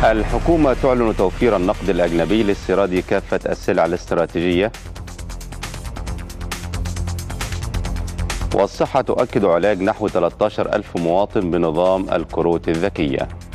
الحكومة تعلن توفير النقد الأجنبي لاستيراد كافة السلع الاستراتيجية. والصحة تؤكد علاج نحو 13,000 مواطن بنظام الكروت الذكية.